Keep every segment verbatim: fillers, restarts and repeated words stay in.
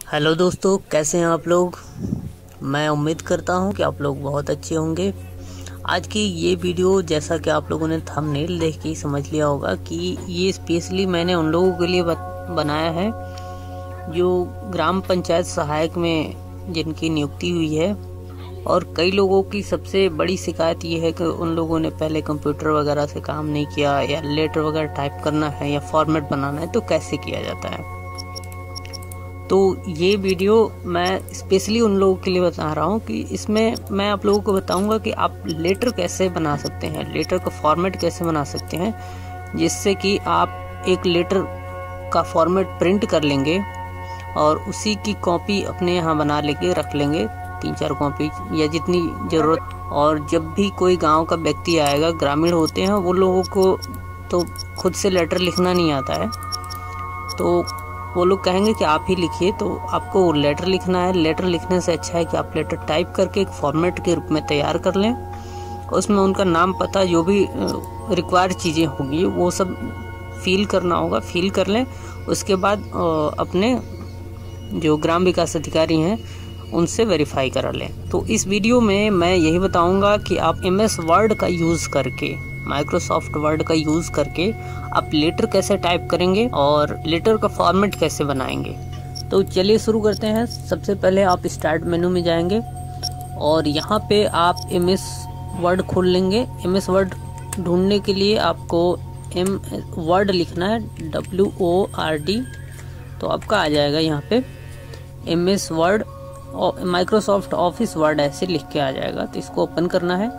Hello दोस्तों, कैसे हैं आप लोग। मैं उम्मीद करता हूं कि आप लोग बहुत अच्छे होंगे। आज की ये वीडियो, जैसा कि आप लोगों ने थंबनेल देख के ही समझ लिया होगा कि ये स्पेशली मैंने उन लोगों के लिए बनाया है जो ग्राम पंचायत सहायक में जिनकी नियुक्ति हुई है। और कई लोगों की सबसे बड़ी शिकायत ये है कि उन लोगों ने पहले कंप्यूटर वगैरह से काम नहीं किया, या लेटर वगैरह टाइप करना है या फॉर्मेट बनाना है तो कैसे किया जाता है। तो ये वीडियो मैं स्पेशली उन लोगों के लिए बता रहा हूँ कि इसमें मैं आप लोगों को बताऊंगा कि आप लेटर कैसे बना सकते हैं, लेटर का फॉर्मेट कैसे बना सकते हैं, जिससे कि आप एक लेटर का फॉर्मेट प्रिंट कर लेंगे और उसी की कॉपी अपने यहाँ बना लेके रख लेंगे, तीन चार कॉपी या जितनी ज़रूरत। और जब भी कोई गांव का व्यक्ति आएगा, ग्रामीण होते हैं वो लोगों को तो खुद से लेटर लिखना नहीं आता है, तो वो लोग कहेंगे कि आप ही लिखिए। तो आपको लेटर लिखना है। लेटर लिखने से अच्छा है कि आप लेटर टाइप करके एक फॉर्मेट के रूप में तैयार कर लें। उसमें उनका नाम, पता, जो भी रिक्वायर्ड चीज़ें होंगी वो सब फिल करना होगा, फिल कर लें। उसके बाद अपने जो ग्राम विकास अधिकारी हैं उनसे वेरीफाई करा लें। तो इस वीडियो में मैं यही बताऊंगा कि आप एम एस वर्ड का यूज़ करके, माइक्रोसॉफ्ट वर्ड का यूज़ करके आप लेटर कैसे टाइप करेंगे और लेटर का फॉर्मेट कैसे बनाएंगे। तो चलिए शुरू करते हैं। सबसे पहले आप स्टार्ट मेनू में जाएंगे और यहाँ पे आप एम एस वर्ड खोल लेंगे। एम एस वर्ड ढूंढने के लिए आपको एम वर्ड लिखना है, डब्ल्यू ओ आर डी, तो आपका आ जाएगा यहाँ पे M S word, Microsoft office word ऐसे लिख के आ जाएगा। तो इसको ओपन करना है।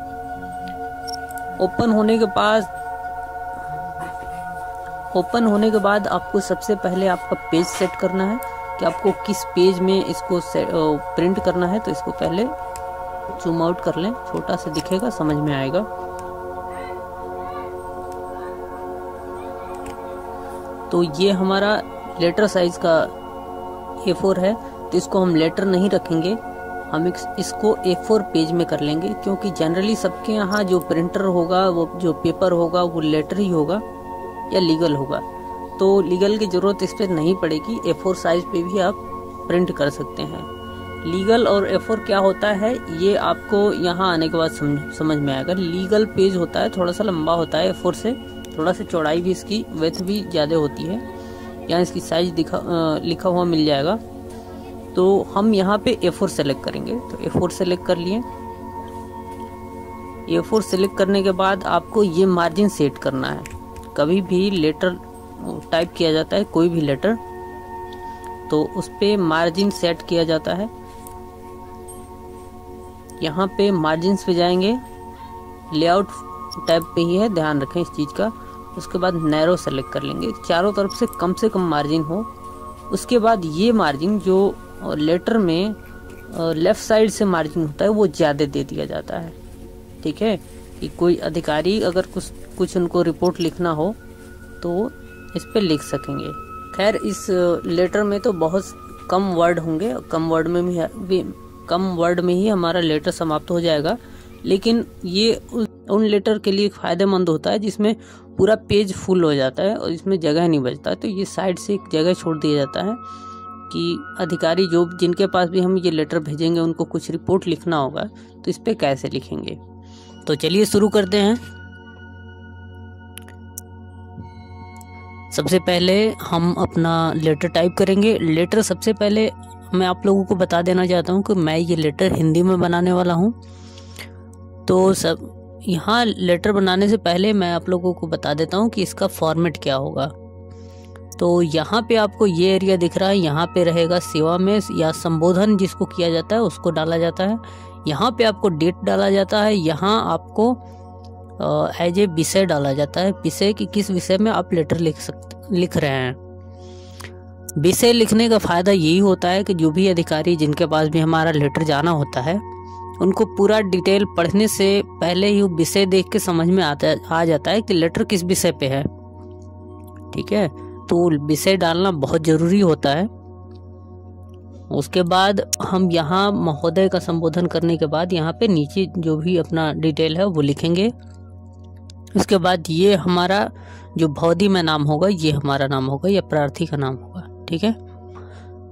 ओपन होने के बाद ओपन होने के बाद आपको सबसे पहले आपका पेज सेट करना है कि आपको किस पेज में इसको प्रिंट करना है। तो इसको पहले जूम आउट कर लें, छोटा सा दिखेगा, समझ में आएगा। तो ये हमारा लेटर साइज का ए फोर है, तो इसको हम लेटर नहीं रखेंगे, हम इसको ए फोर पेज में कर लेंगे, क्योंकि जनरली सबके यहाँ जो प्रिंटर होगा, वो जो पेपर होगा वो लेटर ही होगा या लीगल होगा। तो लीगल की ज़रूरत इस पर नहीं पड़ेगी, ए फोर साइज पे भी आप प्रिंट कर सकते हैं। लीगल और ए फोर क्या होता है ये आपको यहाँ आने के बाद समझ समझ में आएगा। लीगल पेज होता है, थोड़ा सा लंबा होता है, ए फोर से थोड़ा सा चौड़ाई भी इसकी, विड्थ भी ज़्यादा होती है। यहाँ इसकी साइज दिखा आ, लिखा हुआ मिल जाएगा। तो हम यहाँ पे ए फोर सेलेक्ट करेंगे। तो ए फोर सेलेक्ट कर लिए। ए फोर सेलेक्ट करने के बाद आपको ये मार्जिन सेट करना है। कभी भी लेटर टाइप किया जाता है, कोई भी लेटर, तो उस पे मार्जिन सेट किया जाता है। यहाँ पे मार्जिन्स पे जाएंगे, लेआउट टैब पे ही है, ध्यान रखें इस चीज़ का। उसके बाद नैरो सेलेक्ट कर लेंगे, चारों तरफ से कम से कम मार्जिन हो। उसके बाद ये मार्जिन जो लेटर में लेफ़्ट साइड से मार्जिन होता है वो ज़्यादा दे दिया जाता है, ठीक है। कि कोई अधिकारी अगर कुछ कुछ उनको रिपोर्ट लिखना हो तो इस पे लिख सकेंगे। खैर, इस लेटर में तो बहुत कम वर्ड होंगे, कम वर्ड में भी, भी कम वर्ड में ही हमारा लेटर समाप्त हो जाएगा। लेकिन ये उन लेटर के लिए फ़ायदेमंद होता है जिसमें पूरा पेज फुल हो जाता है और इसमें जगह नहीं बचता। तो ये साइड से एक जगह छोड़ दिया जाता है कि अधिकारी जो जिनके पास भी हम ये लेटर भेजेंगे उनको कुछ रिपोर्ट लिखना होगा, तो इस पर कैसे लिखेंगे। तो चलिए शुरू करते हैं। सबसे पहले हम अपना लेटर टाइप करेंगे। लेटर सबसे पहले मैं आप लोगों को बता देना चाहता हूं कि मैं ये लेटर हिंदी में बनाने वाला हूं। तो सब यहाँ लेटर बनाने से पहले मैं आप लोगों को बता देता हूं कि इसका फॉर्मेट क्या होगा। तो यहाँ पे आपको ये एरिया दिख रहा है, यहाँ पे रहेगा सेवा में या संबोधन जिसको किया जाता है उसको डाला जाता है। यहाँ पे आपको डेट डाला जाता है। यहाँ आपको एज ए विषय डाला जाता है, विषय कि किस विषय में आप लेटर लिख सकते लिख रहे हैं। विषय लिखने का फ़ायदा यही होता है कि जो भी अधिकारी जिनके पास भी हमारा लेटर जाना होता है उनको पूरा डिटेल पढ़ने से पहले ही विषय देख के समझ में आता आ जाता है कि लेटर किस विषय पे है, ठीक है। तो विषय डालना बहुत ज़रूरी होता है। उसके बाद हम यहाँ महोदय का संबोधन करने के बाद यहाँ पे नीचे जो भी अपना डिटेल है वो लिखेंगे। उसके बाद ये हमारा जो भौदी में नाम होगा ये हमारा नाम होगा या प्रार्थी का नाम होगा, ठीक है।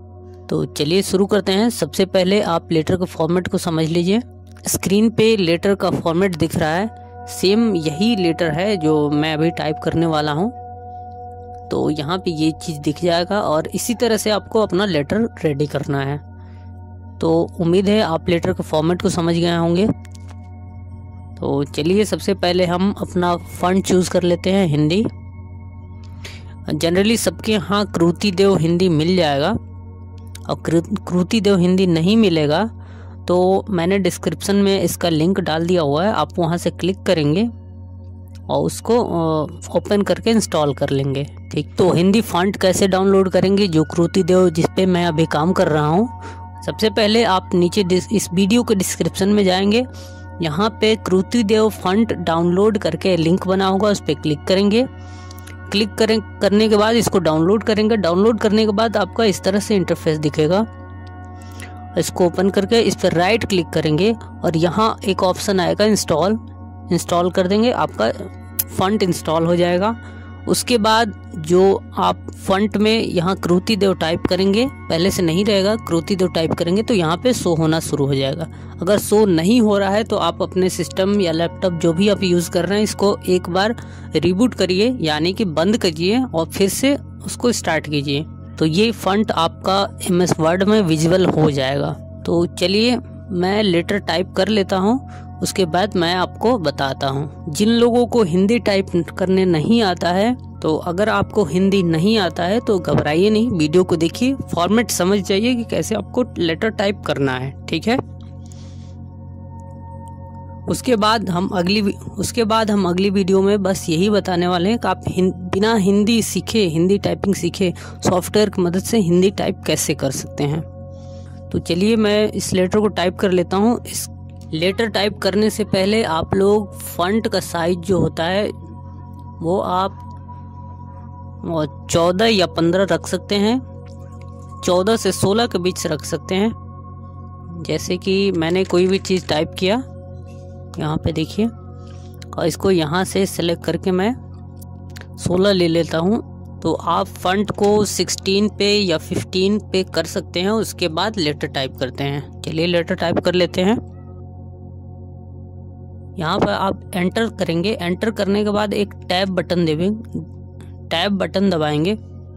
तो चलिए शुरू करते हैं। सबसे पहले आप लेटर के फॉर्मेट को समझ लीजिए। स्क्रीन पे लेटर का फॉर्मेट दिख रहा है, सेम यही लेटर है जो मैं अभी टाइप करने वाला हूँ। तो यहाँ पे ये चीज़ दिख जाएगा और इसी तरह से आपको अपना लेटर रेडी करना है। तो उम्मीद है आप लेटर के फॉर्मेट को समझ गए होंगे। तो चलिए सबसे पहले हम अपना फॉन्ट चूज़ कर लेते हैं हिंदी। जनरली सबके यहाँ कृति देव हिंदी मिल जाएगा, और कृति देव हिंदी नहीं मिलेगा तो मैंने डिस्क्रिप्शन में इसका लिंक डाल दिया हुआ है, आप वहाँ से क्लिक करेंगे और उसको ओपन करके इंस्टॉल कर लेंगे। ठीक, तो हिंदी फॉन्ट कैसे डाउनलोड करेंगे जो कृति देव जिस पे मैं अभी काम कर रहा हूँ। सबसे पहले आप नीचे इस वीडियो के डिस्क्रिप्शन में जाएंगे, यहाँ पे कृति देव फॉन्ट डाउनलोड करके लिंक बना होगा, उस पर क्लिक करेंगे। क्लिक करें करने के बाद इसको डाउनलोड करेंगे। डाउनलोड करने के बाद आपका इस तरह से इंटरफेस दिखेगा। इसको ओपन करके इस पर राइट क्लिक करेंगे और यहाँ एक ऑप्शन आएगा इंस्टॉल। इंस्टॉल कर देंगे, आपका फॉन्ट इंस्टॉल हो जाएगा। उसके बाद जो आप फॉन्ट में यहाँ कृति देव टाइप करेंगे, पहले से नहीं रहेगा, कृति देव टाइप करेंगे तो यहाँ पे शो होना शुरू हो जाएगा। अगर शो नहीं हो रहा है तो आप अपने सिस्टम या लैपटॉप जो भी आप यूज़ कर रहे हैं इसको एक बार रिबूट करिए, यानी कि बंद करिए और फिर से उसको स्टार्ट कीजिए। तो ये फॉन्ट आपका एम एस वर्ड में विजुअल हो जाएगा। तो चलिए मैं लेटर टाइप कर लेता हूँ, उसके बाद मैं आपको बताता हूँ। जिन लोगों को हिंदी टाइप करने नहीं आता है, तो अगर आपको हिंदी नहीं आता है तो घबराइए नहीं, वीडियो को देखिए, फॉर्मेट समझ जाइए कि कैसे आपको लेटर टाइप करना है। ठीक है, उसके बाद हम अगली उसके बाद हम अगली वीडियो में बस यही बताने वाले हैं कि आप हिं, बिना हिंदी सीखे, हिंदी टाइपिंग सीखे, सॉफ्टवेयर की मदद से हिंदी टाइप कैसे कर सकते हैं। तो चलिए मैं इस लेटर को टाइप कर लेता हूँ। इस लेटर टाइप करने से पहले आप लोग फॉन्ट का साइज जो होता है वो आप चौदह या पंद्रह रख सकते हैं, चौदह से सोलह के बीच रख सकते हैं। जैसे कि मैंने कोई भी चीज़ टाइप किया, यहाँ पे देखिए, और इसको यहाँ से सेलेक्ट करके मैं सोलह ले लेता हूँ। तो आप फॉन्ट को सोलह पे या पंद्रह पे कर सकते हैं, उसके बाद लेटर टाइप करते हैं। चलिए लेटर टाइप कर लेते हैं। यहाँ पर आप एंटर करेंगे। एंटर करने के बाद एक टैब बटन देंगे, टैब बटन दबाएंगे।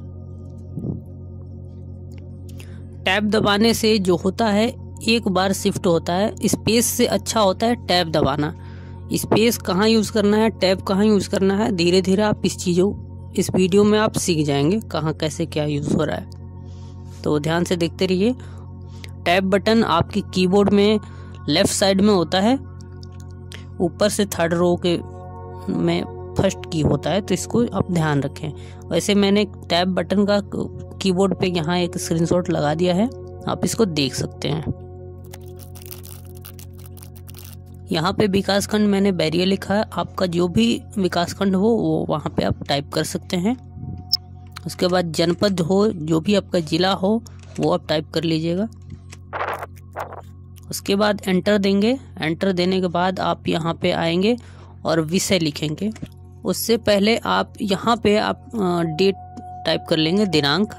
टैब दबाने से जो होता है एक बार शिफ्ट होता है, स्पेस से अच्छा होता है टैब दबाना। स्पेस कहाँ यूज़ करना है, टैब कहाँ यूज़ करना है, धीरे धीरे आप इस चीज़ों इस वीडियो में आप सीख जाएंगे कहाँ कैसे क्या यूज़ हो रहा है। तो ध्यान से देखते रहिए। टैब बटन आपकी कीबोर्ड में लेफ़्ट साइड में होता है, ऊपर से थर्ड रो के में फर्स्ट की होता है, तो इसको आप ध्यान रखें। वैसे मैंने टैब बटन का कीबोर्ड पे यहाँ एक स्क्रीनशॉट लगा दिया है, आप इसको देख सकते हैं। यहाँ पे विकास खंड मैंने बैरियर लिखा है, आपका जो भी विकास खंड हो वो वहाँ पे आप टाइप कर सकते हैं। उसके बाद जनपद हो, जो भी आपका ज़िला हो वो आप टाइप कर लीजिएगा। उसके बाद एंटर देंगे। एंटर देने के बाद आप यहाँ पे आएंगे और विषय लिखेंगे। उससे पहले आप यहाँ पे आप डेट टाइप कर लेंगे, दिनांक।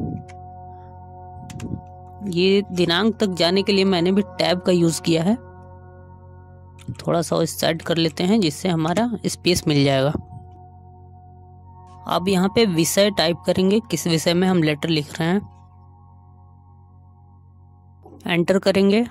ये दिनांक तक जाने के लिए मैंने भी टैब का यूज़ किया है। थोड़ा सा इस साइड कर लेते हैं जिससे हमारा स्पेस मिल जाएगा। अब यहाँ पे विषय टाइप करेंगे, किस विषय में हम लेटर लिख रहे हैं। एंटर करेंगे।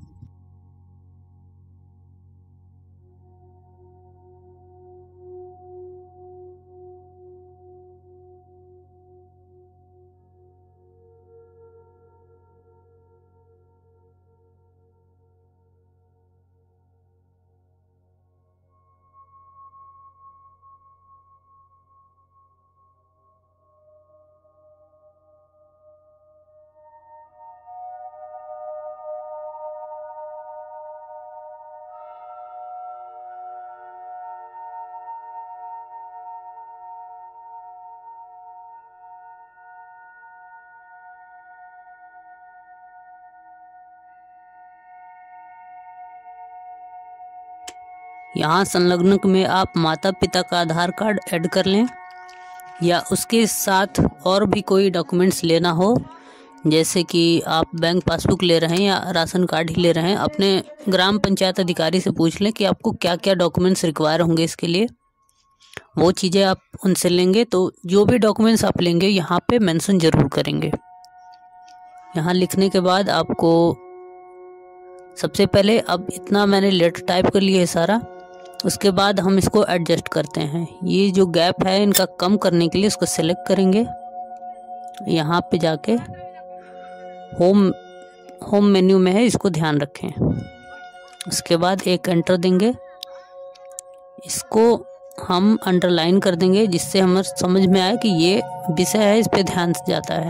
यहाँ संलग्नक में आप माता पिता का आधार कार्ड ऐड कर लें, या उसके साथ और भी कोई डॉक्यूमेंट्स लेना हो जैसे कि आप बैंक पासबुक ले रहे हैं या राशन कार्ड ही ले रहे हैं, अपने ग्राम पंचायत अधिकारी से पूछ लें कि आपको क्या क्या डॉक्यूमेंट्स रिक्वायर होंगे इसके लिए। वो चीज़ें आप उनसे लेंगे। तो जो भी डॉक्यूमेंट्स आप लेंगे यहाँ पे मेंशन ज़रूर करेंगे। यहाँ लिखने के बाद आपको सबसे पहले, अब इतना मैंने लेटर टाइप कर लिया है सारा, उसके बाद हम इसको एडजस्ट करते हैं। ये जो गैप है इनका कम करने के लिए इसको सेलेक्ट करेंगे। यहाँ पे जाके होम होम मेन्यू में है, इसको ध्यान रखें। उसके बाद एक एंटर देंगे, इसको हम अंडरलाइन कर देंगे जिससे हमें समझ में आए कि ये विषय है, इस पे ध्यान से जाता है।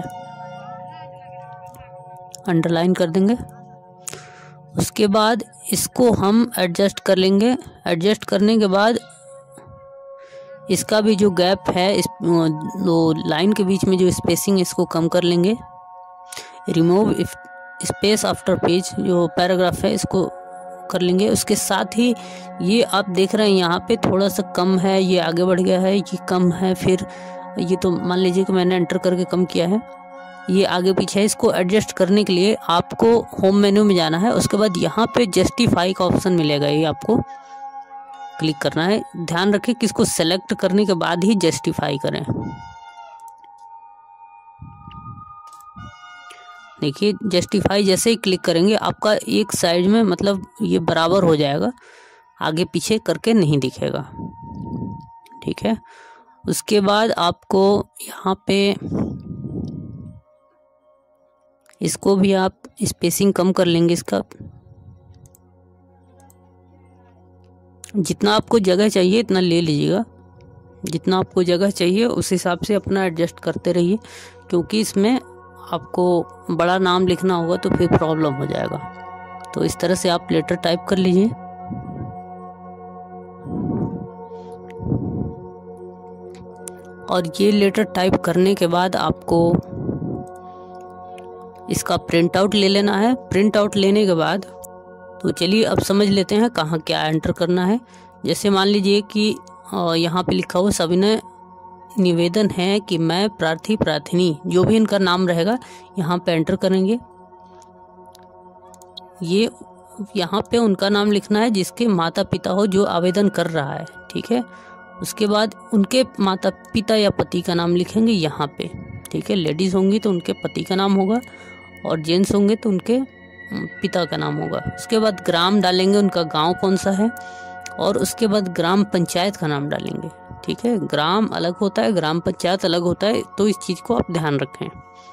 अंडरलाइन कर देंगे। उसके बाद इसको हम एडजस्ट कर लेंगे। एडजस्ट करने के बाद इसका भी जो गैप है, इस दो लाइन के बीच में जो स्पेसिंग है इसको कम कर लेंगे। रिमूव स्पेस आफ्टर पेज जो पैराग्राफ है इसको कर लेंगे। उसके साथ ही ये आप देख रहे हैं यहाँ पे थोड़ा सा कम है, ये आगे बढ़ गया है, ये कम है, फिर ये तो मान लीजिए कि मैंने एंटर करके कम किया है, ये आगे पीछे है। इसको एडजस्ट करने के लिए आपको होम मेन्यू में जाना है। उसके बाद यहाँ पे जस्टिफाई का ऑप्शन मिलेगा, ये आपको क्लिक करना है। ध्यान रखें कि इसको सेलेक्ट करने के बाद ही जस्टिफाई करें। देखिए जस्टिफाई जैसे ही क्लिक करेंगे आपका एक साइड में मतलब ये बराबर हो जाएगा, आगे पीछे करके नहीं दिखेगा। ठीक है। उसके बाद आपको यहाँ पे इसको भी आप स्पेसिंग कम कर लेंगे। इसका जितना आपको जगह चाहिए इतना ले लीजिएगा, जितना आपको जगह चाहिए उस हिसाब से अपना एडजस्ट करते रहिए, क्योंकि इसमें आपको बड़ा नाम लिखना होगा तो फिर प्रॉब्लम हो जाएगा। तो इस तरह से आप लेटर टाइप कर लीजिए। और ये लेटर टाइप करने के बाद आपको इसका प्रिंट आउट ले लेना है। प्रिंट आउट लेने के बाद तो चलिए अब समझ लेते हैं कहाँ क्या एंटर करना है। जैसे मान लीजिए कि यहाँ पे लिखा हुआ सविनय निवेदन है कि मैं प्रार्थी प्रार्थिनी, जो भी इनका नाम रहेगा यहाँ पे एंटर करेंगे। ये यहाँ पे उनका नाम लिखना है जिसके माता पिता हो जो आवेदन कर रहा है। ठीक है। उसके बाद उनके माता पिता या पति का नाम लिखेंगे यहाँ पे। ठीक है। लेडीज होंगी तो उनके पति का नाम होगा और जेंट्स होंगे तो उनके पिता का नाम होगा। उसके बाद ग्राम डालेंगे, उनका गांव कौन सा है, और उसके बाद ग्राम पंचायत का नाम डालेंगे। ठीक है। ग्राम अलग होता है, ग्राम पंचायत अलग होता है, तो इस चीज़ को आप ध्यान रखें।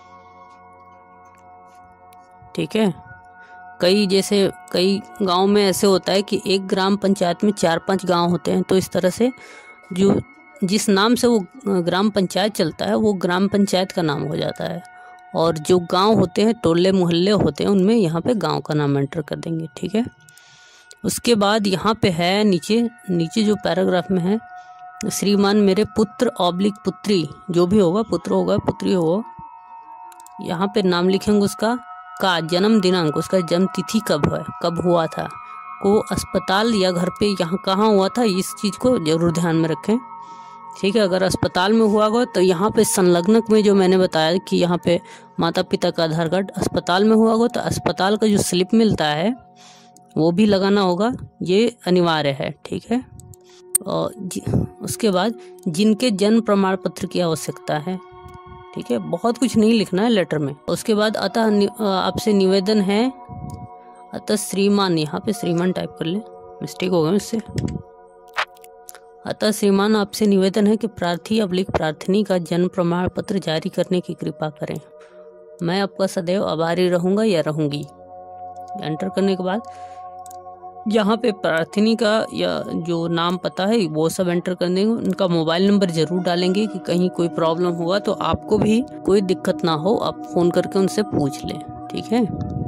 ठीक है। कई जैसे कई गांव में ऐसे होता है कि एक ग्राम पंचायत में चार पांच गांव होते हैं, तो इस तरह से जो जिस नाम से वो ग्राम पंचायत चलता है वो ग्राम पंचायत का नाम हो जाता है, और जो गांव होते हैं, टोले मोहल्ले होते हैं, उनमें यहाँ पे गांव का नाम एंटर कर देंगे। ठीक है। उसके बाद यहाँ पे है नीचे नीचे जो पैराग्राफ में है, श्रीमान मेरे पुत्र ऑब्लिक पुत्री, जो भी होगा, पुत्र होगा पुत्री होगा, यहाँ पे नाम लिखेंगे उसका का जन्म दिनांक, उसका जन्म तिथि कब है, कब हुआ था, को अस्पताल या घर पे यहाँ कहाँ हुआ था, इस चीज़ को जरूर ध्यान में रखें। ठीक है। अगर अस्पताल में हुआ होगा तो यहाँ पे संलग्नक में जो मैंने बताया कि यहाँ पे माता पिता का आधार कार्ड, अस्पताल में हुआ होगा तो अस्पताल का जो स्लिप मिलता है वो भी लगाना होगा, ये अनिवार्य है। ठीक है। और उसके बाद जिनके जन्म प्रमाण पत्र की आवश्यकता है। ठीक है। बहुत कुछ नहीं लिखना है लेटर में। उसके बाद अतः आपसे निवेदन है, अतः श्रीमान, यहाँ पे श्रीमान टाइप कर ले, मिस्टेक हो गया इससे। अतः श्रीमान आपसे निवेदन है कि प्रार्थी अब्लिक प्रार्थिनी का जन्म प्रमाण पत्र जारी करने की कृपा करें। मैं आपका सदैव आभारी रहूँगा या रहूँगी। एंटर करने के बाद यहाँ पे प्रार्थिनी का या जो नाम पता है वो सब एंटर कर देंगे। उनका मोबाइल नंबर जरूर डालेंगे कि कहीं कोई प्रॉब्लम हुआ तो आपको भी कोई दिक्कत ना हो, आप फ़ोन करके उनसे पूछ लें। ठीक है।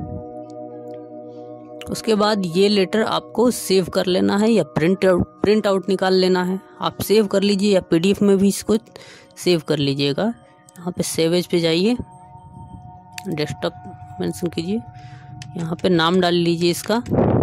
उसके बाद ये लेटर आपको सेव कर लेना है या प्रिंट आउट प्रिंट आउट निकाल लेना है। आप सेव कर लीजिए या पीडीएफ में भी इसको सेव कर लीजिएगा। यहाँ पे सेवेज पे जाइए, डेस्कटॉप मेंशन कीजिए, यहाँ पे नाम डाल लीजिए इसका।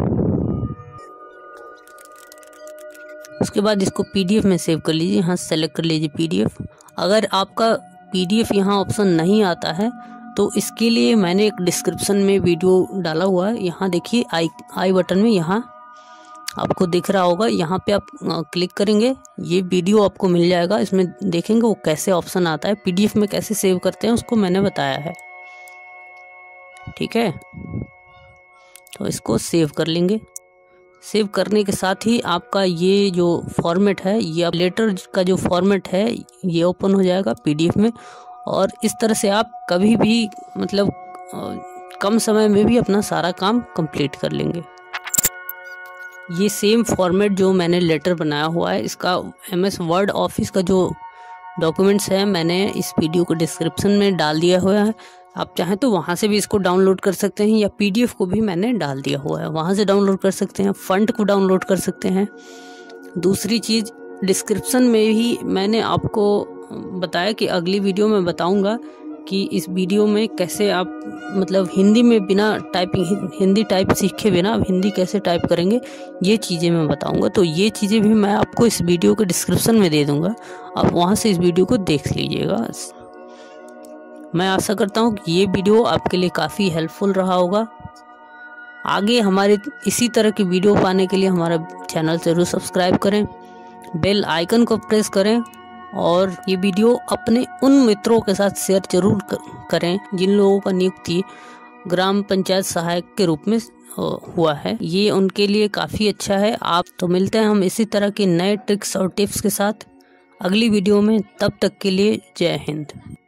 उसके बाद इसको पीडीएफ में सेव कर लीजिए, यहाँ सेलेक्ट कर लीजिए पीडीएफ। अगर आपका पीडीएफ यहाँ ऑप्शन नहीं आता है तो इसके लिए मैंने एक डिस्क्रिप्शन में वीडियो डाला हुआ है, यहाँ देखिए आई आई बटन में, यहाँ आपको दिख रहा होगा, यहाँ पे आप क्लिक करेंगे, ये वीडियो आपको मिल जाएगा। इसमें देखेंगे वो कैसे ऑप्शन आता है, पीडीएफ में कैसे सेव करते हैं उसको मैंने बताया है, ठीक है। तो इसको सेव कर लेंगे। सेव करने के साथ ही आपका ये जो फॉर्मेट है, ये लेटर का जो फॉर्मेट है ये ओपन हो जाएगा पीडीएफ में, और इस तरह से आप कभी भी मतलब कम समय में भी अपना सारा काम कंप्लीट कर लेंगे। ये सेम फॉर्मेट जो मैंने लेटर बनाया हुआ है, इसका एम एस वर्ड ऑफिस का जो डॉक्यूमेंट्स है मैंने इस वीडियो को डिस्क्रिप्शन में डाल दिया हुआ है। आप चाहें तो वहाँ से भी इसको डाउनलोड कर सकते हैं, या पीडीएफ को भी मैंने डाल दिया हुआ है, वहाँ से डाउनलोड कर सकते हैं, फंड को डाउनलोड कर सकते हैं। दूसरी चीज़, डिस्क्रिप्शन में भी मैंने आपको बताया कि अगली वीडियो में बताऊंगा कि इस वीडियो में कैसे आप मतलब हिंदी में बिना टाइपिंग हिंदी टाइप सीखे बिना आप हिंदी कैसे टाइप करेंगे, ये चीज़ें मैं बताऊंगा। तो ये चीज़ें भी मैं आपको इस वीडियो के डिस्क्रिप्शन में दे दूंगा, आप वहाँ से इस वीडियो को देख लीजिएगा। मैं आशा करता हूँ कि ये वीडियो आपके लिए काफ़ी हेल्पफुल रहा होगा। आगे हमारे इसी तरह की वीडियो पाने के लिए हमारा चैनल ज़रूर सब्सक्राइब करें, बेल आइकन को प्रेस करें, और ये वीडियो अपने उन मित्रों के साथ शेयर जरूर करें जिन लोगों का नियुक्ति ग्राम पंचायत सहायक के रूप में हुआ है, ये उनके लिए काफ़ी अच्छा है। आप तो मिलते हैं हम इसी तरह के नए ट्रिक्स और टिप्स के साथ अगली वीडियो में, तब तक के लिए जय हिंद।